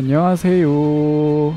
안녕하세요.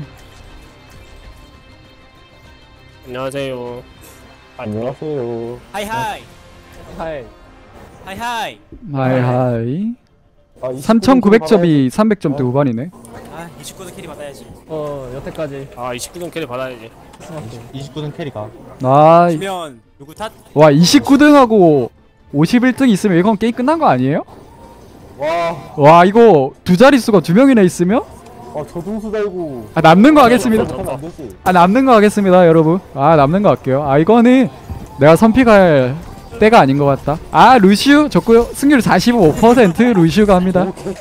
안녕하세요. 안녕하세요. 하이하이. 하이. 하이하이. 하이하이. 아, 3900점이 300점대 후반이네. 아 29도 캐리 받아야지. 여태까지 아 29등 캐리 받아야지. 29등 캐리가. 아, 지면 누구 탓? 와 29등하고 51등 있으면 이건 게임 끝난 거 아니에요? 와 이거 두 자릿수가 두 명이나 있으면? 저등수 달고. 아 남는 거 하겠습니다. 안 되지. 아 남는 거 하겠습니다 여러분. 아 남는 거 할게요. 아 이거는 내가 선픽할 때가 아닌 것 같다. 아 루시우 좋고요. 승률 45% 루시우가 합니다.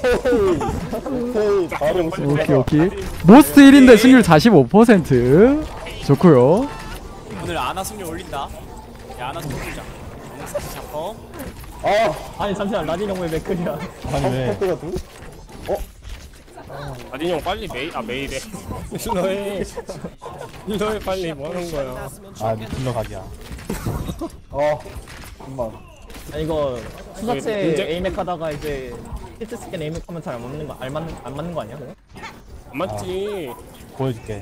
오케이. 바로 오케이. 모스트 1인데 승률 45% 좋고요. 오늘 아나 승률 올린다. 야 아나 승률 올리자. 잡어. 아니 잠시만 라딘 형왜 맥클이야? 아니 왜? 아딘 형 빨리 메일에 힐러해. 힐러해 빨리 뭐 하는 거야. 딜러 각이야. 잠깐만. 아니 이거 수사체 문제- 에이맥 하다가 이제 히트 스캔 에이맥 하면 잘 안 맞는 거 안 맞는 거 아니야? 안 맞지. 보여줄게.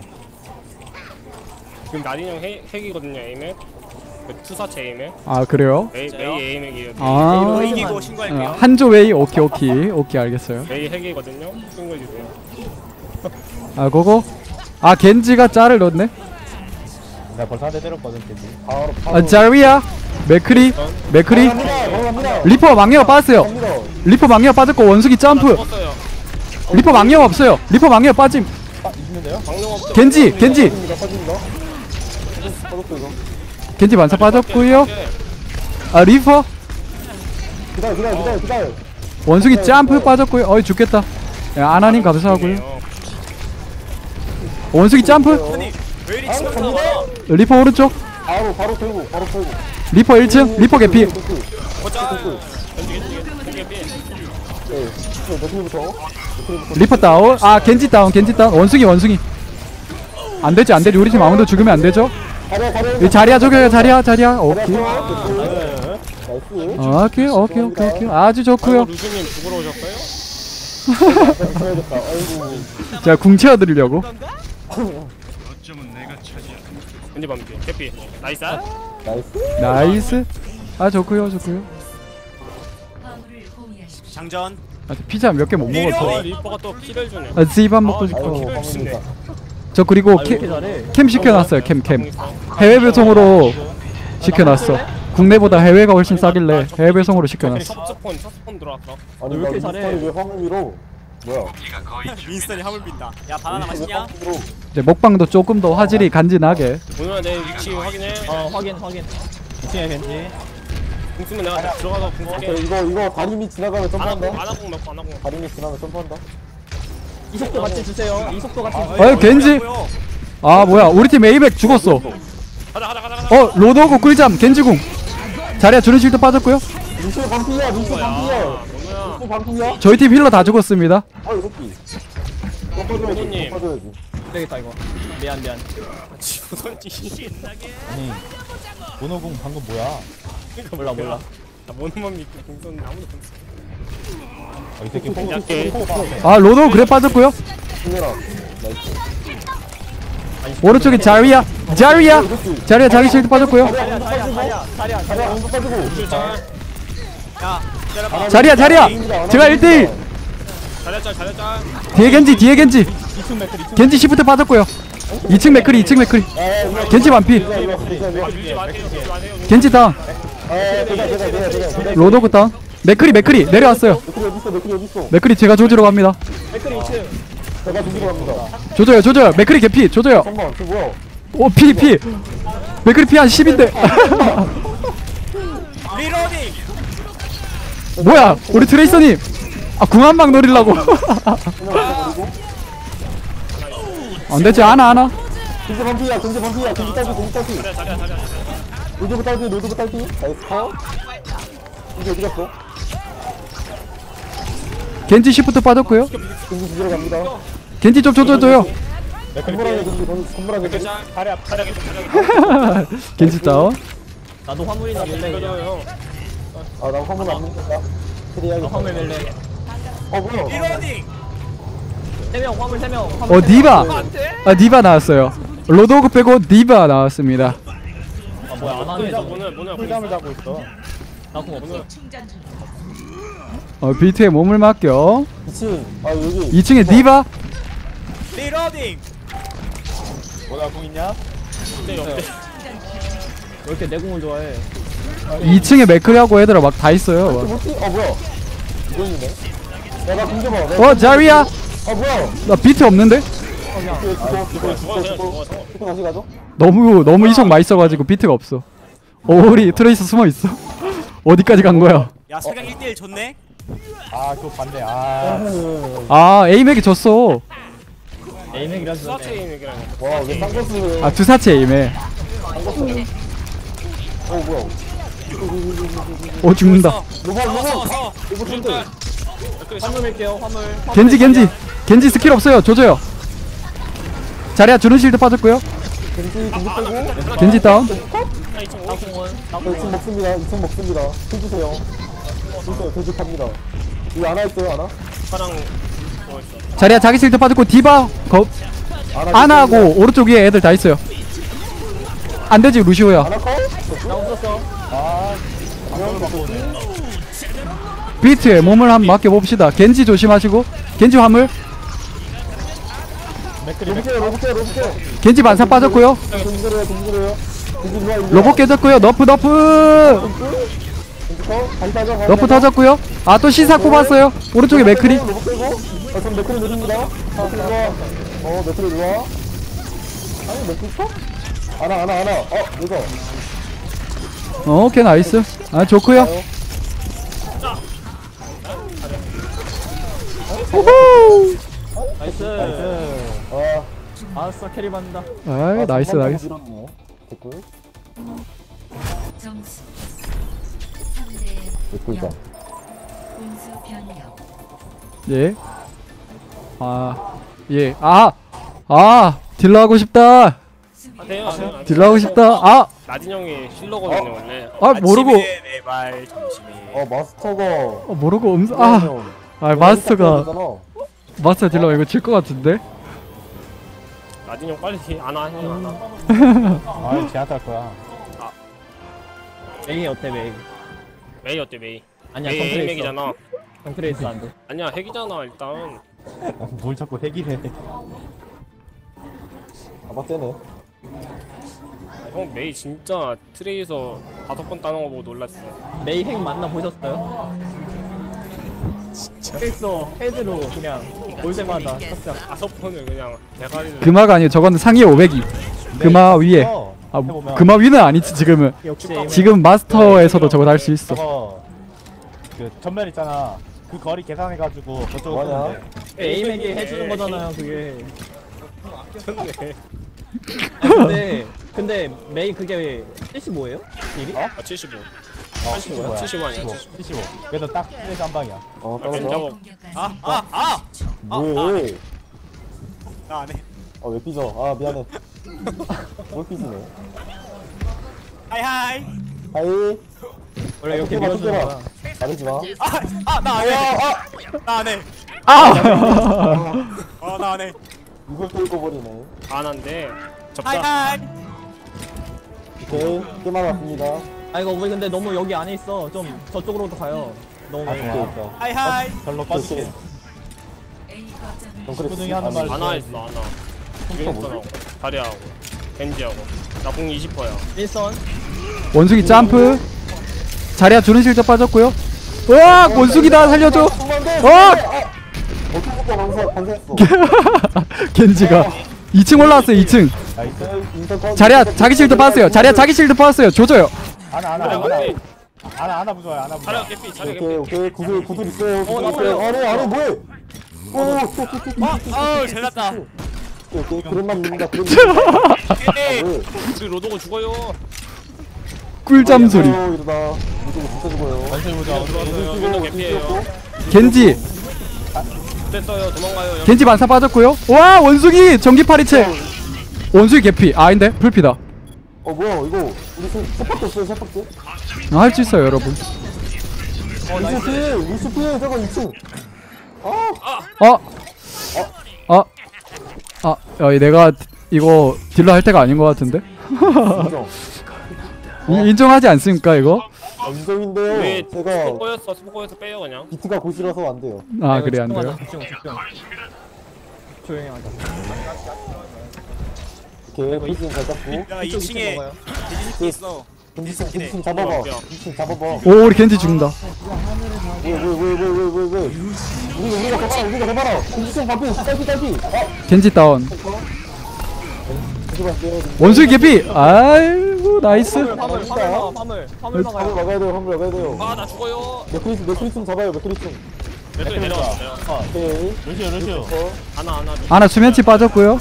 지금 아딘 형 핵이거든요 에이맥. 그 투사체 에이맥. 아 그래요? 메이 에이맥이에요. 아 이거 이기고 신고할게요. 한조 웨이 오케이 알겠어요. 메이 핵이거든요. 신고해주세요. 아 그거 아 겐지가 짤을 넣었네. 내가 벌써 한 대 때렸거든 겐지. 아 자리야 맥크리 리퍼 망령 빠졌어요. 리퍼 망령 빠졌고 원숭이 점프. 죽었어요. 리퍼 망령 없어요. 리퍼 망령 빠짐. 이기는데요? 방금 없죠. 겐지 빠집니다. 겐지 반사 빠졌고요. 아 리퍼 기다려. 원숭이 점프 빠졌고요. 어이 죽겠다. 야, 아나님 감사하고요. 원숭이 점프. 아니 왜 이리 치명타 많아? 리퍼 오른쪽. 바로 털고. 리퍼 1층. 리퍼 개피. 보자. 리퍼 다운. 아 겐지 다운. 원숭이. 안 되지. 우리 팀 아무도 죽으면 안 되죠. 이 자리야 저겨요. 자리야. 오케이. 오케이. 아주 좋고요. 루시님 죽으러 오셨어요? 제가 궁 채워드리려고. 겐지 밤비 캐피. 나이스. 나이스. 아 좋고요. 장전. 아, 피자 몇 개 못 먹었어. 리퍼가 또 키를 주네. 아, 집 한 먹고 싶어. 키를 주네. 저 그리고 캠 시켜놨어요. 캠. 해외 배송으로 시켜놨어. 국내보다 해외가 훨씬 싸길래 해외 배송으로 시켜놨어. 첫스폰 들어왔어. 아니 왜 이렇게 잘해? 왜 화물 밀어? 뭐야? 윈스턴이 함을 빈다. 야 바나나 맛있냐? 이제 먹방도 조금 더 화질이 간지나게. 오늘 내 위치 확인해. 확인. 2층에 겐지. 궁 쓰면 내가 들어가서 궁 쓸게. 이거 다리미 지나가면 점프한다. 안하궁 넣고 안하궁. 다리미 지나면 점프한다. 이 속도 같이 주세요. 이 속도 같이. 어이 겐지. 아 뭐야 우리 팀 에이백 죽었어. 가자. 로드오고 꿀잠 겐지궁. 자리야 주는 실드 빠졌고요. 루시 반피야. 뭐야? 반피야. 저희 팀 힐러 다 죽었습니다. 이 새끼. 로도님. 빠져야지. 되겠다 이거. 미안. 지우던지. 아니. 모노궁 방금 뭐야? 몰라. 나 모노만 믿고 궁 썼는데 아무도 궁 써. 이 새끼 약해. 아 로드오고 그래 빠졌고요. 힘내라. 나이스. 오른쪽에 자리야 자기 실드 빠졌고요. 자리야. 공도 빠지고. 짤. 야 자리야 제가 1대1. 잘했짤. 뒤에 겐지 겐지 시프트 빠졌고요. 2층 맥크리 겐지 반피. 밀지 마세요. 겐지 다운. 로도그 다운. 맥크리 내려왔어요. 맥클이 어딨어? 맥크리 제가 조지러 갑니다. 제가 죽이러 갑니다. 조져요. 맥크리 개피 조져요. 잠깐만, 저 뭐야? 오 피. 맥크리 피 한 10인데. 리로딩. 뭐야 우리 트레이서님. 아 궁 한 방 노리려고. 안되지 하나. 경제 반피야. 경제 딸기. 잘해. 로드부 딸기. 나이스 커. 이게 어디 갔어? 겐지 시프트 빠졌고요. 경제 죽이러 갑니다. 겐지 좀 조져줘요. 건물하게 경제. 잘해. 겐지 다운. 나도 화물이나 밀래. 나 화물 안 먹는다. 그래야 화물 밀래. 뭐야? 리로딩. 3명 화물 3명. 어 디바. 아 디바 나왔어요. 로드호그 빼고 디바 나왔습니다. 아 뭐야 안 하네. 뭐냐 풀잠을 자고 있어. 나공 없어. 비트에 몸을 맡겨. 2층. 아 여기. 2층에 디바. 리로딩. 뭐야 공 있냐? 근데 역대 왜 이렇게 내 공을 좋아해? 2층에 맥크리하고 애들아 막 다 있어요. 뭐지? 뭐야? 이거 있네. 야나 공겨봐. 자리야. 뭐야? 나 비트 없는데? 죽어. 다시 가죠? 너무 이성 맛있어가지고 비트가 없어. 우리 트레이서 숨어 있어. 어디까지 간 거야? 야 석양 1대1 좋네. 아 그거 반대. 에이맥이 졌어. 에이맥이라서. 수사체 얘기라니. 와왜 쌍꺼풀? 두사치 에이맥. 뭐야? 죽는다. 서서 이거 근데 화물 밀게요 화물. 겐지 스킬 없어요. 조져요. 자리야 주는 실드 빠졌고요. 겐지 빼고. 겐지 다운. 나공은. 2층 먹습니다. 2층 먹습니다. 해주세요. 진짜 대죽합니다. 이거 안와 있어요 안와? 파랑 뭐 있어. 자리야 자기 실드 빠졌고 디바 아나하고 오른쪽 위에 애들 다 있어요. 안되지 루시오야. 안와 컷? 나 없었어. 방향을 바꾸네. 비트에 몸을 한번 맡겨봅시다. 겐지 조심하시고. 겐지 화물. 로봇게요. 겐지 반사 빠졌고요. 동그래요. 로봇 깨졌고요. 너프 너프 터졌고요. 또 시사 꼽았어요. 오른쪽에 맥크리. 로봇 빼고. 전 맥크리 누릅니다. 맥크리 일로와. 아니 맥크리 쳐? 안와. 이거. 오케이 나이스. 좋고요. 우후. 나이스. 아싸 캐리 받는다. 나이스. 댓글. 점수 3대 댓글자. 공수 변경. 예. 예. 딜러 하고 싶다. 돼요. 딜러 하고 싶다. 나진 형이 힐러거든요 원래. 모르고. 내말 점심이. 마스터가. 모르고 마스터가. 마스터 딜러 이거 질 것 같은데. 나진 형 빨리 안와. 제한테 할 거야. 메이 어때 메이? 메이 어때 메이? 아니야 메이 컨트레이서. 핵이잖아. 컨트레이서 안 돼. 아니야 핵이잖아 일단. 뭘 자꾸 핵이래. 맞대네. 형 메이 진짜 트레이서 5번 따는 거 보고 놀랐어. 메이 핵 만나 보셨어요? 진짜. 헤드로 그냥 올 때마다 탑장. 5번을 그냥 대가리를. 금화가 아니에요. 저거는 상위 500이. 금화 위에. 금화 위는 아니지 지금은. 역시 지금 마스터에서도 저거 할 수 있어. 저거 그 전면 있잖아. 그 거리 계산해가지고 저쪽으로 뭐냐? 쏘는데. 에이맥이 해주는 거잖아요 그게. 미쳤네. 근데 메이 그게 75예요? 딜이? 75. 75야. 75 아니야? 75. 그래서 딱 트레이서 한 방이야. 떨어져. 공격까지 뭐해? 나안 해. 왜 삐져? 미안해. 뭘 삐지네. 하이하이. 하이. 원래 이렇게 봐, 밀어주는 봐. 거야. 가리지 마. 나 안 해. 나 안 해. 나 안 해. 이걸 뚫고 버리네. 안 한데. 접자. 하이하이. 오케이. 게임하러 왔습니다. 이거 우리 근데 너무 여기 안에 있어. 좀 저쪽으로도 가요. 너무 오케이, 메이. 있다. 하이하이. 별로 빠지게. A 거점을 덩크레스. 꾸준히 하는 말. 안와 있어 안와. 윈스턴하고 다리하고 벤지하고. 나 공 20%야. 윈선. 원숭이 점프. 자리야 주는 실드 빠졌고요. 원숭이다 살려줘. 어떻게 방사했어? 겐지가 2층 올라왔어요. 2층. 나이스. 자리야 자기 실드 빠졌어요. 자리야 자기 실드 빠졌어요. 조져요. 아나 부좋아요. 아나 부좋아. 자리가 개피 자리가 개피. 오케이. 구슬 있어요. 구슬 있어요. 아니 뭐해? 잘났다. 오케이. 그런만 믿는다. 우리 로도고 죽어요. 꿀잠 소리. 이러다 이쪽으로 진짜 죽어요. 전술 부좋아. 들어왔어요. 윈도 개피예요. 겐지. 됐어요. 도망가요. 겐지 반사 빠졌고요. 원숭이 전기 파리채. 원숭이 개피. 아닌데 풀피다. 뭐야 이거 우리 세팍도 없어요. 세팍도. 할 수 있어요 여러분. 루시피 저거 2층. 내가 이거 딜러 할 때가 아닌 것 같은데? 인정. 인정하지 않습니까 이거? 인정인데요. 우리 제가 스포코에서 빼요 그냥. 비트가 고시라서 안 돼요. 아 그래 안 돼요. 집중. 조용히 하자. 오케이, 포지션 잘 잡고. 내가 이쪽 2층에 먹어요. 돼지새끼 있어. 겐지충 잡아봐. 야. 겐지충 잡아봐. 오 우리 겐지 죽는다. 왜? 우리가 더 많아. 겐지충 반피. 딸피. 겐지 다운. 다시 갈게요. 원숭이 개피. 아이고 나이스. 화물 화물 막아요. 막아야 돼요. 아 나 죽어요. 맥크리충 잡아요. 맥크리충. 몇개 내려왔어요. 오케이. 루시오. 하나. 아나 수면치 빠졌고요.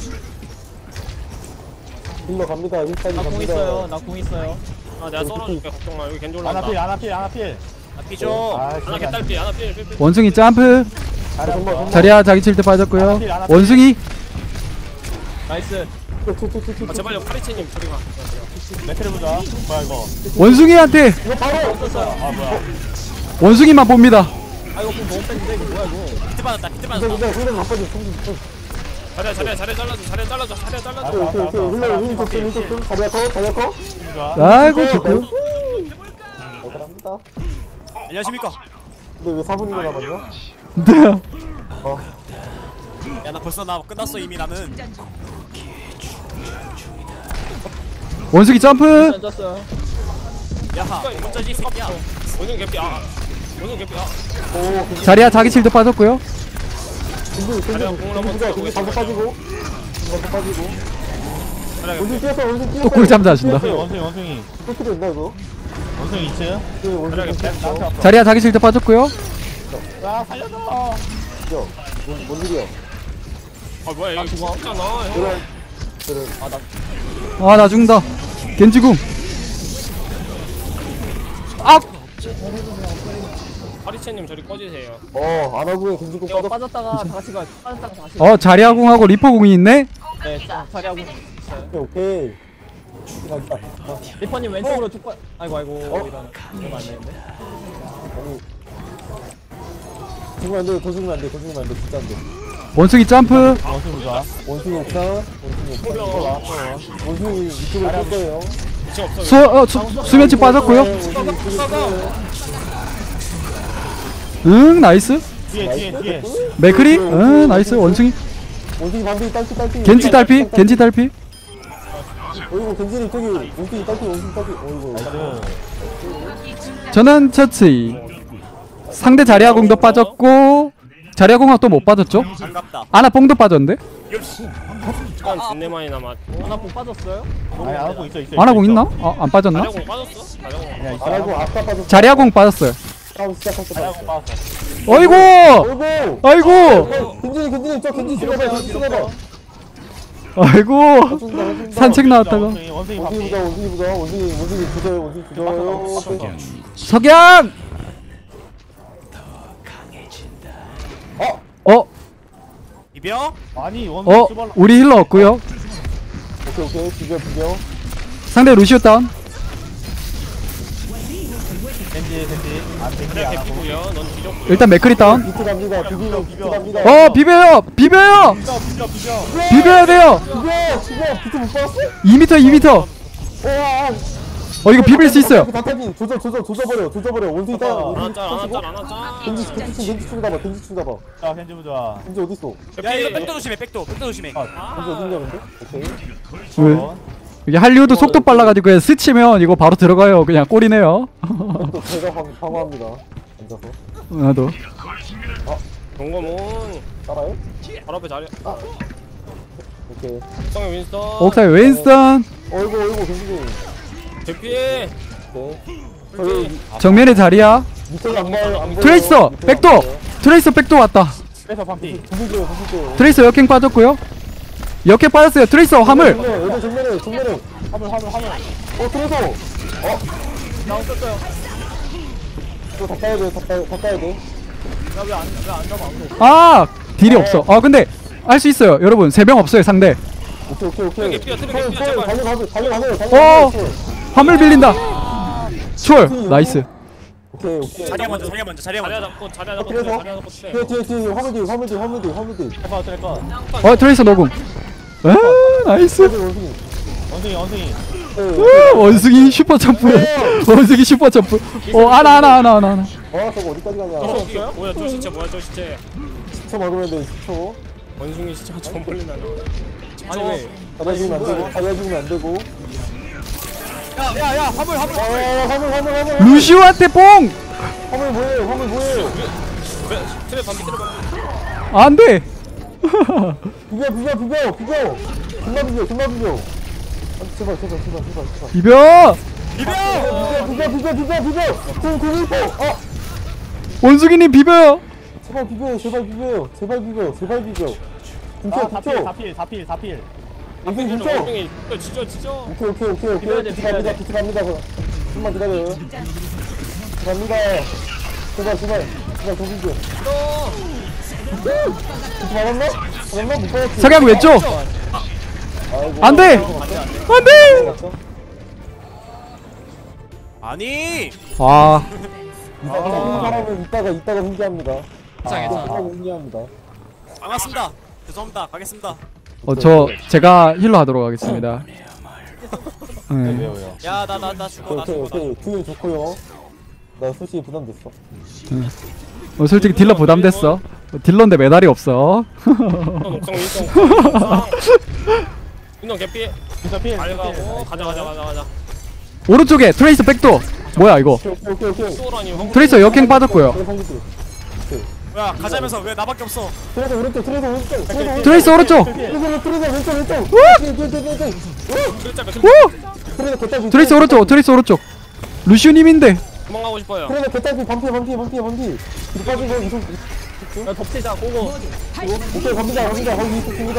힐러 갑니다. 힐타임 나 공 갑니다. 있어요. 나 공 있어요. 아 내가 썰어줄게 걱정 마. 여기 겐지 올라온다. 아나필. 삐죠. 아, 하나 개딸피 하나 필. 원숭이 점프. 정말. 자리야 자기 칠 때 빠졌고요. 원숭이. 나이스. 아 제발요 파리채님 소리가. 맥크리 보자. 뭐야 이거? 원숭이한테 이거 바로. 아 뭐야? 원숭이만 봅니다. 아 이거 공 너무 뺐는데 이거 뭐야 이거. 비트 받았다. 근데 힐러 바꿔줘. 자리야 잘라줘. 오케이. 힐러 좀. 자리야 커. 아이고 좋고요. 잘합니다. 안녕하십니까? 근데 왜 4분이나 남았냐? 네. 야 나 벌써 나 끝났어 이미 나는. 원숭이 점프. 던졌어요. 야하 어쩌지 이 새끼야. 원숭이 개피. 오, 자리야 자기 칠때 빠졌고요. 겐지 방금 빠지고. 원숭이 뛰었어. 또 꿀잠 자신다. 원숭이. 꿀 있나 이거? 원숭이 2층. 네, 원숭이 뛰었어. 자리야 자기 칠때 빠졌고요. 아 살려줘. 뭔 일이야? 아 뭐야 여기 죽었잖아. 그래. 아 나 죽는다. 겐지궁. 아 파리채님 저리 꺼지세요. 안하고에 겐지고 이거 빠졌. 빠졌다가 다 같이 가. 빠졌다가 다시. 자리아궁하고 리퍼궁이 있네. 네, 자리하고. 오케이. 리퍼님 왼쪽으로 쭉 빠. 아이고 이런. 이러면 안 되는데. 죽으면 안 돼. 더 죽으면 안 돼. 진짜 안 돼. 원숭이 점프. 원숭이 보자. 원숭이 옥상. 원숭이 이쪽으로 갈 거예요. 미친 없어. 수면치 빠졌고요. 원숭이 이쪽으로 응 나이스. 뒤에. 맥크리. 응 나이스. 원숭이. 원숭이 반대 딸피. 겐지 딸피. 어이구 겐지는 저기 원숭이 딸피. 어이구. 나이스. 전원 처치. 상대 자리아궁도 빠졌고 자리아궁하고 또 못 빠졌죠? 반갑다. 아나뽕도 빠졌는데? 시간 진내 많이 남았. 하나 공 빠졌어요? 아니 안 하고 있어. 아나궁 있나? 안 빠졌나? 자리공 빠졌어? 자리공. 안하고 아까 빠졌어. 자리아궁 빠졌어요. 싸움 시작할 때 잘하고 빠졌어. 빠졌어. 어이구! 어이구. 아이고! 겐지는 저 겐지 죽어봐. 아이고! 산책 나왔다가 원숭이 원숭이 반피. 보자. 원숭이 부져요. 석양! 이병? 아니 원숭이 수발로. 우리 힐러 없고요. 오케이. 비벼. 상대 루시오 다운. 겐지. 아 겐지 자리야 안 하고. 개피고요. 넌 뒤졌고. 일단 맥크리 다운. 비트 갑니다. 비트 갑니다. 비벼요! 비벼. 비벼야 돼요! 죽어. 비트 못 봤어? 2m. 이거 비빌 수 있어요. 다타진 조져버려. 원숭이 따. 안 왔잖아. 겐지 충 잡아. 자 겐지 보자. 겐지 어딨어? 야 이거 백도 조심해. 백도 조심해. 겐지 어딨냐 근데? 오케이. 왜? 이게 할리우드 속도 빨라가지고 그냥 스치면 이거 바로 들어가요. 그냥 골이네요. 또 제가 방어합니다. 앉아서. 나도. 동거문. 따라요? 바로 앞에 자리. 오케이. 옥상에 윈스턴. 옥상에 윈스턴. 어이구 겐지. 개피. 네. 저기 정면에 자리야. 밑에 안 보여. 트레이서! 백도! 트레이서 백도 왔다. 그래서 반피. 부술게요. 트레이서 역행 빠졌고요. 역행 빠졌어요. 트레이서 화물. 여기 정면에. 화물. 트레이서. 나 없었어요. 또 다 따야 돼. 야왜안 잡아 아무도. 딜이 없어. 근데 할 수 있어요. 여러분 3명 없어요 상대. 오케이. 개피야. 제발. 달려가세요. 화물 빌린다. 추월. 나이스. 오케이. 자리야 먼저. 자리야 잡고. 그래서? 뒤에 화물 뒤. 해봐 트래커. 트레이서 노궁. 아, 나이스. 원숭이. 원숭이 슈퍼 점프. 원숭이 슈퍼 점프. 하나. 아 저거 어디까지 가냐? 없어요? 뭐야 저 시체 뭐야 저 시체 10초 막으면 돼 10초. 원숭이 시체가 좀 멀리 나네 아니 왜? 달려주면 안 되고 달려주면 안 되고. 야야야 화물 화물 화물. 루시우한테 뽕. 화물 뭐예요? 트레 반비 안 돼. 비벼. 존나 비벼. 아, 제발. 비벼. 비벼. 좀 구슬포. 원숭이님 비벼요. 제발 비벼요. 아, 비켜. 4필. 원숭이 비켜. 원숭이 지져 오케이. 비벼야 돼. 비트 갑니다. 좀만 기다려요. 갑니다. 제발 더 비벼. 비트 맞았나? 못 받았지. 석양 왼쪽. 아이고. 안 돼. 아니 아, 이 사람은 이따가 훈계합니다. 괜찮아 훈계합니다. 반갑습니다 죄송합니다 가겠습니다 제가 힐러 하도록 하겠습니다. 네. 왜요? 야 나 죽어 나 죽어 오케이. 균일 좋고요. 나 솔직히 부담됐어. 솔직히 딜러 부담됐어. 딜러인데 메달이 없어. 옥상 운동 개피 진짜 필. 달려가고 가자 오른쪽에 트레이서 백도. 뭐야 이거? 오케이. 소라니 트레이서 역행 빠졌고요. 뭐야 가자면서 왜 나밖에 없어 트레서 오른쪽. 트레이서 오른쪽. 트레이서 오른쪽. 루시우님인데. 도망가고 싶어요 트레서 개딸피 반피. 뒤로 빠진 거 이속. 야 덮치자 고고. 오케이 갑니다. 거기 있습니다.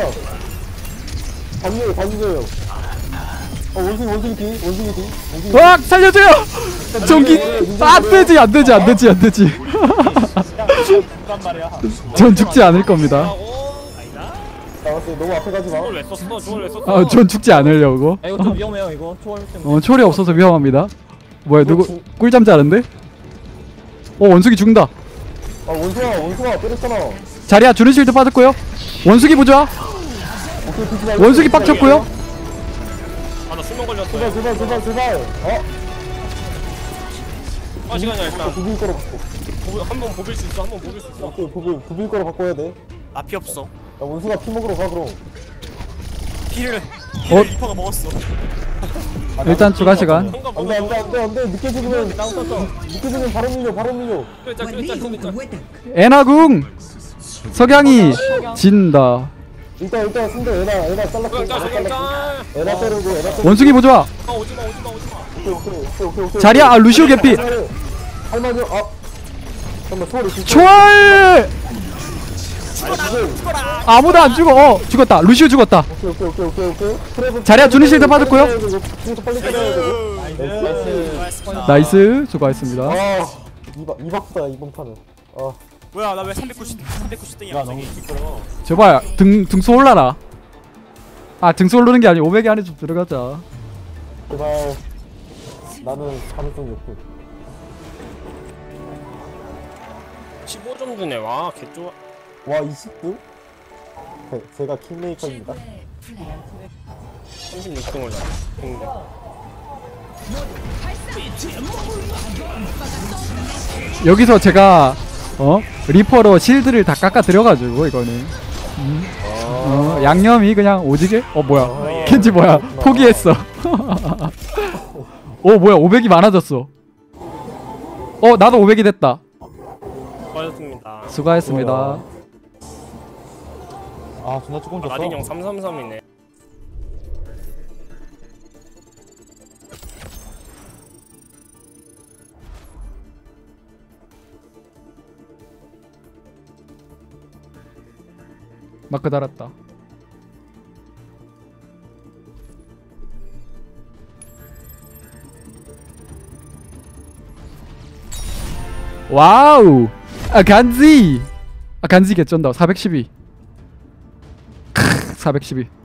달리세요. 원숭이 뒤. 으악 살려줘요. 전기. 안 되지. 그단 말이야. 전 죽지 않을 겁니다. 나왔어요. 너무 앞에 가지 마. 저걸 왜 썼어 전 죽지 않으려고. 야 이거 좀 위험해요 이거 초월 때문에. 초리 없어서 위험합니다. 뭐야 누구 꿀잠 자는데? 원숭이 죽는다. 원숭아 때렸잖아. 자리야 주는 실드 빠졌고요. 원숭이 보자. 오케이, 비트 날- 원숭이 빡쳤고요. 아나 수명 걸렸어 제발. 시간이야 일단 부빌 거로 바꿔. 한번 보빌 수 있어 오케이, 부빌 거로 바꿔야 돼. 나 피 없어 야, 원숭아 피 먹으러 가 그럼. 피를 어? 리퍼가 먹었어 일단 추가 시간. 안돼. 늦게 죽으면 바로 밀려. 에나궁. 석양이 진다. 일단 승대 에나 잘랐고. 에나 때리고. 원숭이 보자. 오지마 오케이. 자리야 루시오 개피. 할만요. 잠깐만 소리. 초월. 아무도 안 죽어. 죽었다. 루시오 죽었다. 오케이. 자리야 주는 실드 빠졌고요. 빨리 때려야 되고. 나이스. 수고하셨습니다. 이박수다 이번 판은. 뭐야 나 왜 390등이야 야 너무 시끄러워. 저봐야 등수 올라라. 등수 오르는 게 아니고 500이 안에 좀 들어가자. 제발. 나는 가능성이 없고. 15점 주네 와 개좋아 와 20등? 제가 킹메이커입니다. 36등을 근데 여기서 제가 리퍼로 실드를 다 깎아 드려가지고 이거는 양념이 그냥 오지게. 뭐야 켄지 뭐야 포기했어. 뭐야 500이 많아졌어. 나도 500이 됐다. 수고하셨습니다 수고하셨습니다. 존나 조금 줬어. 라딘 형 333이네 마크 달았다. 와우. 간지 개쩐다. 412. 412.